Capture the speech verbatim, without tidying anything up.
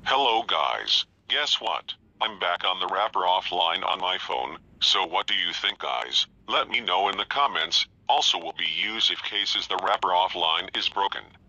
Hello guys, guess what? I'm back on the wrapper offline on my phone, so what do you think guys? Let me know in the comments. Also will be used if cases the wrapper offline is broken.